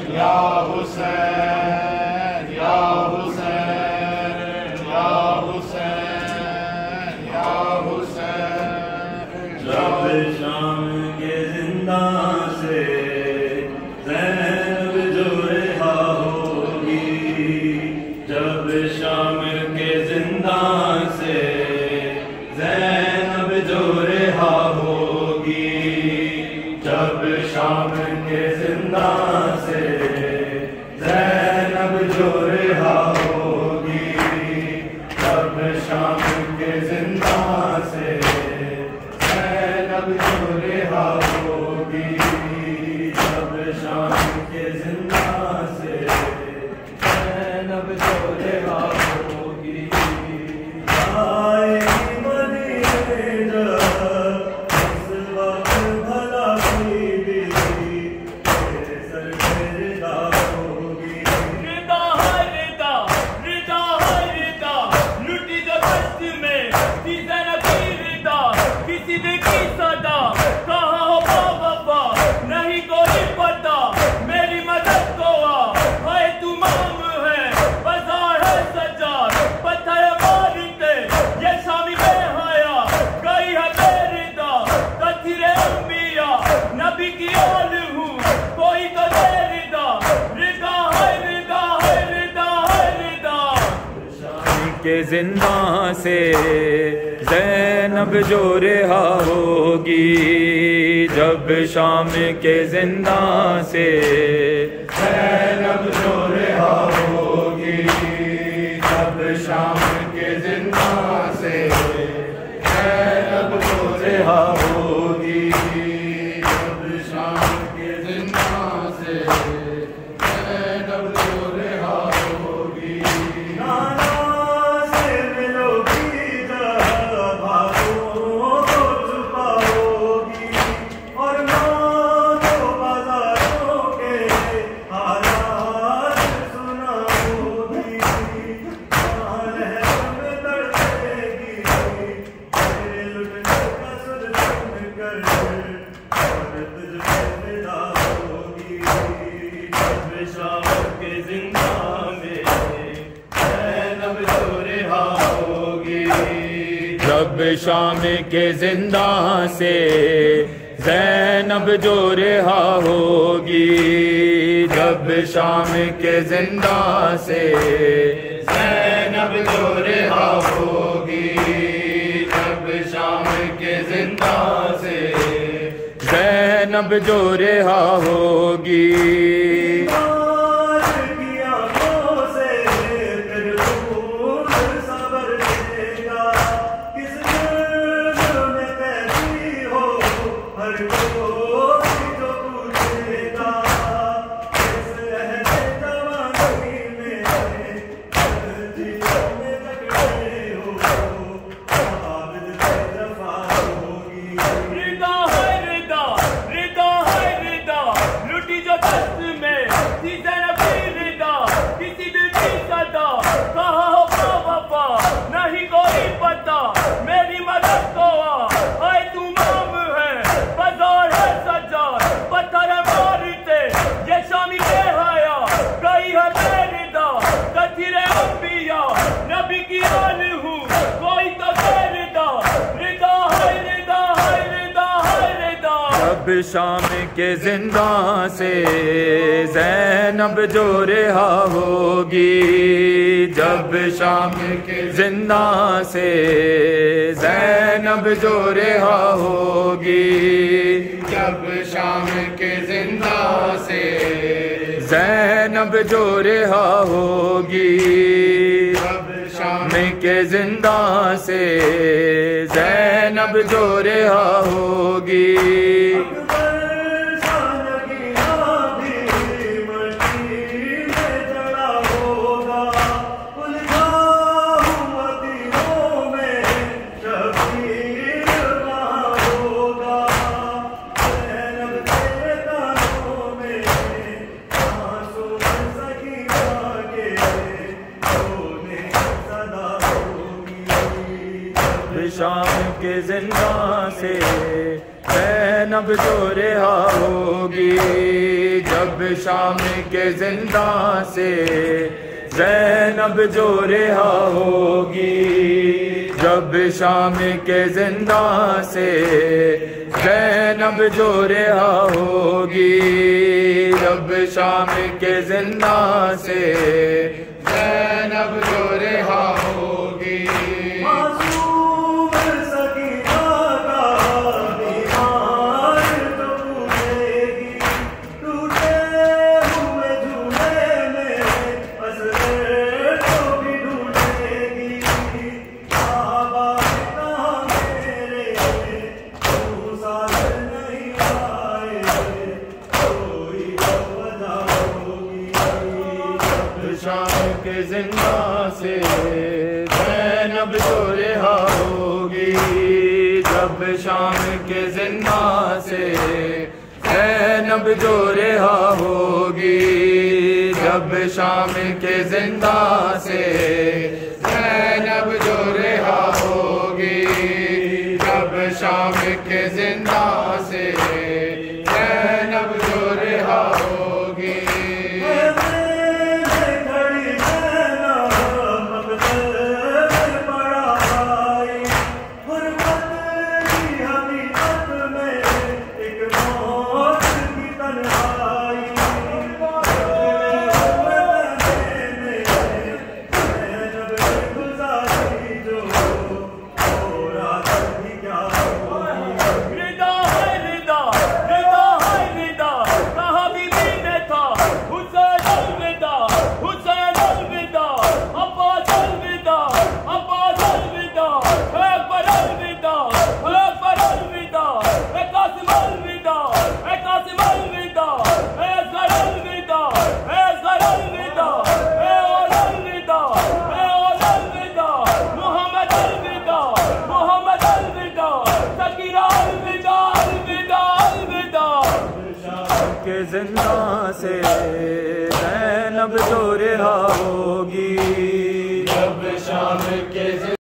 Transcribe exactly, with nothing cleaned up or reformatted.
یا حسین یا حسین یا حسین یا حسین جب شام کے زندان سے زینب جو رہا ہوگی، جب شام کے زندان سے زینب جو رہا ہوگی، جب شام کے زندان سے زینب جو رہا ہوگی، جب شام کے زندان سے زینب جو رہا ہوگی، جب شام کے زندان سے زینب جو رہا ہوگی، آئے گی مدینے جب اس وقت بھلا بی بی تیرے سر پہ رضا ہوگی۔ رضا ہے رضا، رضا ہے رضا، لٹی جو دست میں تھی زینب کی رضا، کسی نے کی صدا کہاں ہو با وفا، نہیں کوئی پتا میری مدد کو آ، ہے تمام ہے بازار ہے سجاد، پتھر مارتے یہ شامی بے حیا، گئی ہے بے رضا کثیر انبیاء، نبی کی آل ہوں کوئی تو دے رضا، رضا ہے رضا ہے رضا ہے رضا۔ شام کے زندان سے زینب جو رہا ہوگی، جب شام کے زندان سے زینب جو رہا ہوگی، جب شام کے زندان سے زینب جو رہا ہوگی، جب شام کے زندان سے زینب جو رہا ہوگی، نانا سے ملو گی جب بھاگوں کو چھپاؤگی، اور ماں کو بازاروں کے حالات سناؤگی، ماں لہر میں تڑپے گی تیرے لٹنے کا سر سن کر، اور تجھ پہ فدا ہوگی، جب شام کے زندان میں زینب جو رہا ہوگی، جب شام کے زندان سے زینب جو رہا ہوگی، جب شام کے زندان سے زینب جو رہا ہوگی، جب شام کے زندان سے زینب جو رہا ہوگی، بیمار کی آنکھوں سے پھر خون صبر دے گا، کس جرم میں قیدی ہو ہر کوئی جو پوچھے گا، اس عہد جوانی میں جیوں میں جگڑے ہو، عابد پہ جفا ہوگی، رضا ہے رضا، رضا ہے رضا، لٹی جو دست میں تھی زینب کی رضا، کسی دل کی صدا کہاں ہو با وفا، نہیں کوئی پتا میری مدد کو آ، ہے تمام ہے بازار ہے سجاد، پتھر مارتے یہ شامی بے حیا، گئی ہے بے رضا کثیر انبیاء، نبی کی آل ہوں کوئی تو دے رضا، رضا ہے رضا ہے رضا ہے رضا۔ جب شام کے زندان سے زینب جو رہا ہوگی، جب شام کے زندان سے زینب جو رہا ہوگی، جب شام کے زندان سے زینب جو رہا ہوگی، جب شام کے زندان سے زینب جو رہا ہوگی، اکبر شان کی آبی مٹی میں جڑا ہوگا، الجھا ہوا تیروں میں شبیر وہاں ہوگا، زینب کے کانوں میں آنسو سکینہ کے رونے صدا ہوگی، شام کے زندان سے زینب جو رہا ہوگی، جب شام کے زنداں سے زینب جو رہا ہوگی، جب شام کے زنداں سے زینب جو رہا ہوگی، جب شام کے زنداں سے زینب جو رہا ہوگی۔ معصوم سکینہ کا بیمار تو پوچھے گی، ٹوٹے ہوئے جھولے میں اسرے تو بھی ڈھونڈے گی۔ بابا کہاں میرے تو ساتھ نہیں آئے، کوئی وجہ ہوگی۔ شام کے زنداں سے زینب جو رہا ہوگی، جب شام کے زنداں سے زینب جو رہا ہوگی، جب شام کے زنداں سے زینب جو رہا ہوگی، جب شام کے زنداں سے زینب جو رہا ہوگی۔ کے زنداں سے زینب جو رہا ہوگی، جب شام کے